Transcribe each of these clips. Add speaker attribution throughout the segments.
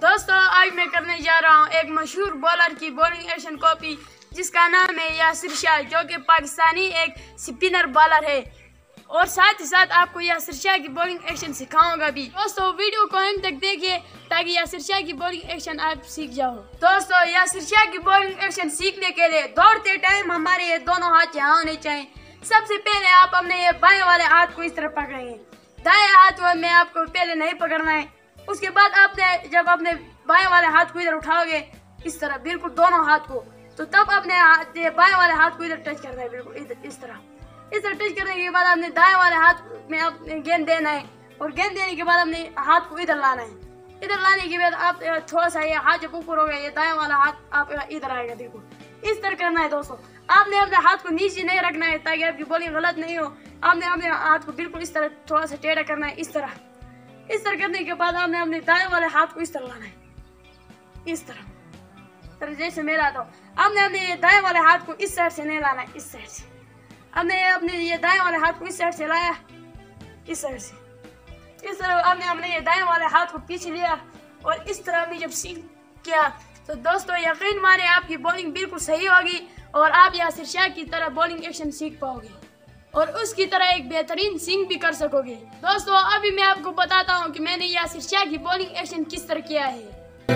Speaker 1: दोस्तों आज मैं करने जा रहा हूँ एक मशहूर बॉलर की बॉलिंग एक्शन कॉपी जिसका नाम है यासिर शाह, जो कि पाकिस्तानी एक स्पिनर बॉलर है। और साथ ही साथ आपको यासिर शाह की बॉलिंग एक्शन सिखाऊंगा भी। दोस्तों वीडियो को अंत तक देखिए ताकि यासिर शाह की बॉलिंग एक्शन आप सीख जाओ। दोस्तों यासिर शाह की बॉलिंग एक्शन सीखने के लिए दौड़ते टाइम हमारे ये दोनों हाथ यहाँ होने चाहिए। सबसे पहले आप अपने ये बाएं वाले हाथ को इस तरह पकड़ेंगे, दाएं हाथ में आपको पहले नहीं पकड़ना है। उसके बाद आपने जब अपने बाएं वाले हाथ को इधर उठाओगे इस तरह बिल्कुल दोनों हाथ को, तो तब अपने बाएं वाले हाथ को इधर टच करना है, बिल्कुल इधर इस तरह टच करने के बाद आपने दाएं वाले हाथ में अपने गेंद देना है। और गेंद देने के बाद अपने हाथ को इधर लाना है। इधर लाने के बाद आप थोड़ा सा ये हाथ जब ऊपर हो गया, ये दाएं वाला हाथ आप इधर आएगा, देखो इस तरह करना है। दोस्तों आपने अपने हाथ को नीचे नहीं रखना है ताकि आपकी बॉलिंग गलत नहीं हो। आपने अपने हाथ को बिल्कुल इस तरह थोड़ा सा टेढ़ा करना है, इस तरह करने के बाद आपने अपने दाएं वाले हाथ को इस तरह लाना है, इस तरह जैसे मैं लाता हूँ। आपने अपने ये दाएं वाले हाथ को इस साइड से नहीं लाना है, इस साइड से। आपने अपने ये दाएं वाले हाथ को इस साइड से लाया, इस साइड से इस तरह आपने अपने ये दाएं वाले हाथ को पीछे लिया और इस तरह भी जब सीख किया तो दोस्तों यकीन माने आपकी बॉलिंग बिल्कुल सही होगी और आप यासिर शाह की तरह बॉलिंग एक्शन सीख पाओगे और उसकी तरह एक बेहतरीन स्विंग भी कर सकोगे। दोस्तों अभी मैं आपको बताता हूँ कि मैंने यासिर शाह की बॉलिंग एक्शन किस तरह किया है।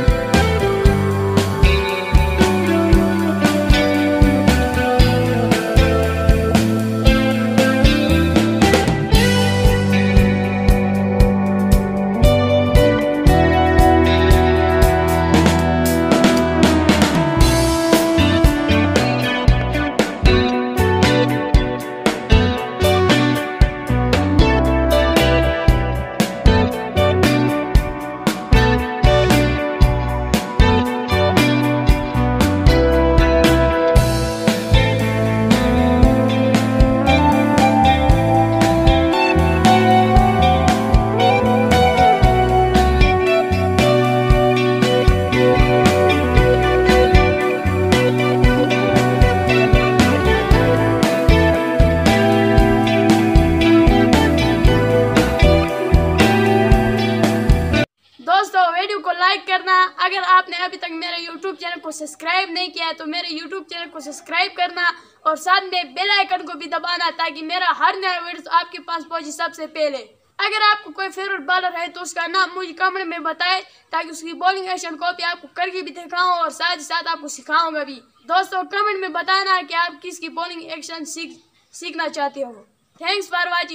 Speaker 1: दोस्तों वीडियो को लाइक करना, अगर आपने अभी तक मेरे YouTube चैनल को सब्सक्राइब नहीं किया है तो मेरे YouTube चैनल को सब्सक्राइब करना और साथ में बेल आइकन को भी दबाना ताकि मेरा हर नया वीडियो आपके पास पहुंचे सबसे पहले। अगर आपको कोई फेवरेट बॉलर है तो उसका नाम मुझे कमेंट में बताएं ताकि उसकी बॉलिंग एक्शन कॉपी आपको करके भी दिखाऊं और साथ ही साथ आपको सिखाऊंगा भी। दोस्तों कमेंट में बताना कि आप किसकी बॉलिंग एक्शन सीखना चाहते हो। Thanks for watching.